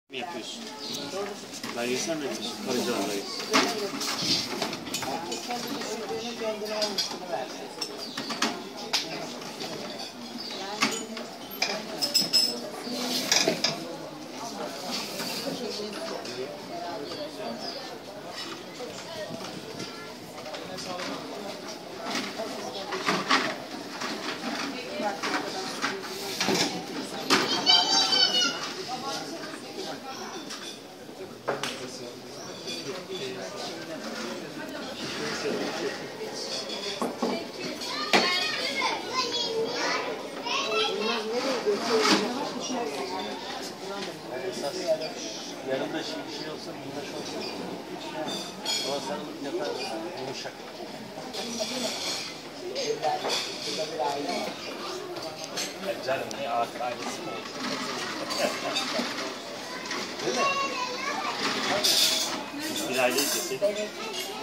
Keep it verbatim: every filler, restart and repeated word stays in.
mi yapıyorsun? Belgesel mi yapıyorsun? Karıcağındayız. Herkes kendi düşündüğünü kendine olmuşluğunu versin. Yanında şey, şey olsa, minnaş olsa ama sarılıp yaparsın, yumuşak. Ya canım ne artık ailesi mi oldu? Değil mi? Bir aileyiz ya.